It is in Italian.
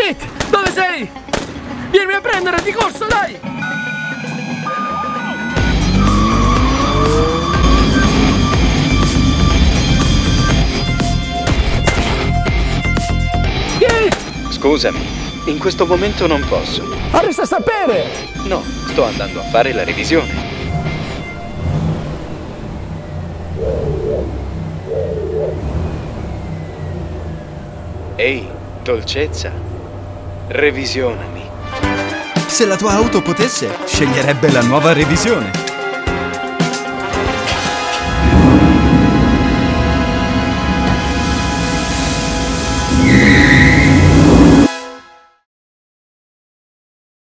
Kit, dove sei? Vieni a prendere di corso, dai! Kit! Scusami, in questo momento non posso. Vorresti sapere! No, sto andando a fare la revisione. Ehi, dolcezza, revisionami. Se la tua auto potesse, sceglierebbe la nuova revisione.